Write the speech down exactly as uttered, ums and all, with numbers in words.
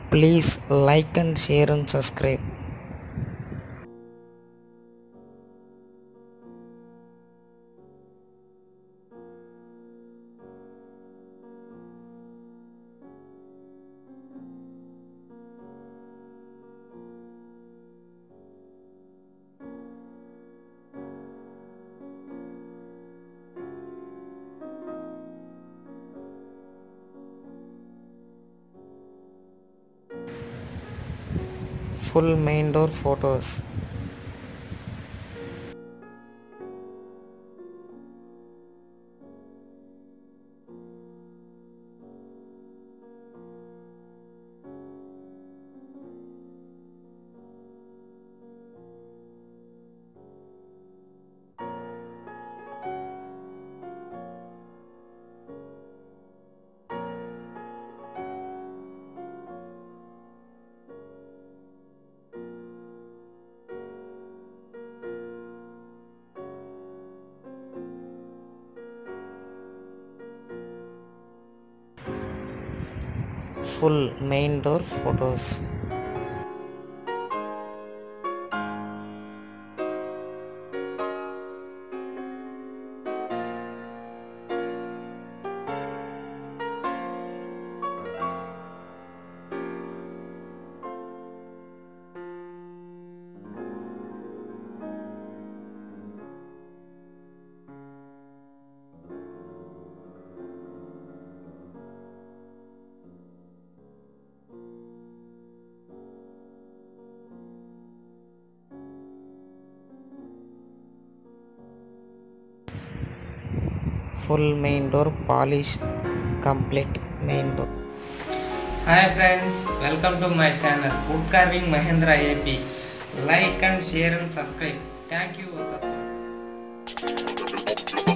Please like and share and subscribe. Full main door photos. Full main door photos. Full main door polish, complete main door. Hi friends, welcome to my channel Wood Carving Mahindra A P. Like and share and subscribe. Thank you for support.